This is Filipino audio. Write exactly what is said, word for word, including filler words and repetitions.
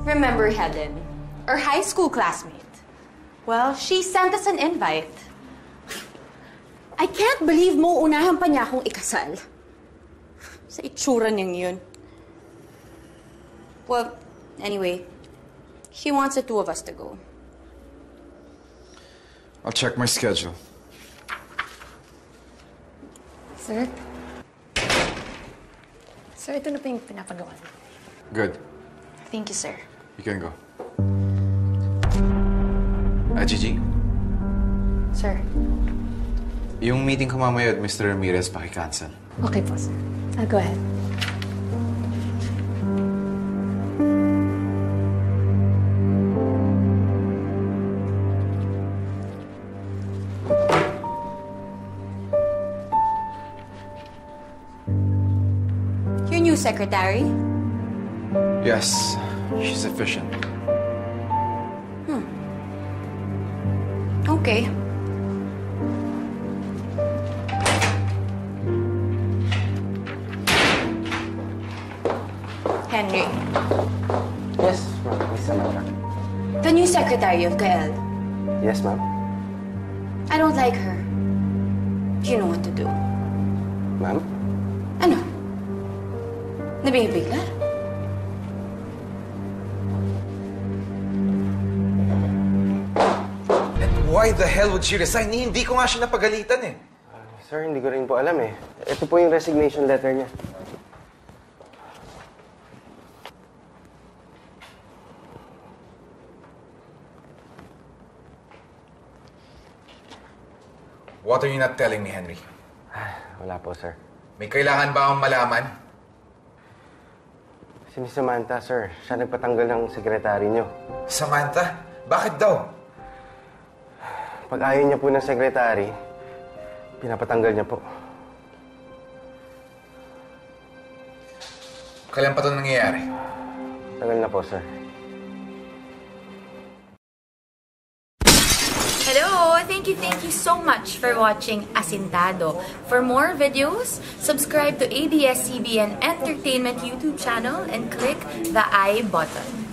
Remember Helen, our high school classmate? Well, she sent us an invite. I can't believe mo unahan pa niya akong ikasal. Sa itsura niyang yun. Well, anyway, she wants the two of us to go. I'll check my schedule. Sir? Sir, ito na po yung pinapagawa. Good. Thank you, sir. You can go. Ah, Gigi? Sir? Yung meeting ko mamaya at Mister Ramirez, paki-cancel. Okay po, sir. I'll go ahead. Your new secretary? Yes, she's efficient. Hmm. Okay. Henry. Yes, ma'am. Miss Samantha. The new secretary of Gael. Yes, ma'am. I don't like her. You know what to do. Ma'am? Ano? Nabibigla? And why the hell would she resign? Hindi ko nga siya napagalitan eh. Uh, sir, hindi ko rin po alam eh. Ito po yung resignation letter niya. What are you not telling me, Henry? Wala po, sir. May kailangan ba akong malaman? Si Miss Samantha, sir. Siya nagpatanggal ng sekretary niyo. Samantha? Bakit daw? Pag ayaw niya po ng sekretary, pinapatanggal niya po. Kailan pa ito nangyayari? Tagal na po, sir. Hello! Thank you, thank you so much for watching Asintado. For more videos, subscribe to A B S C B N Entertainment YouTube channel and click the I button.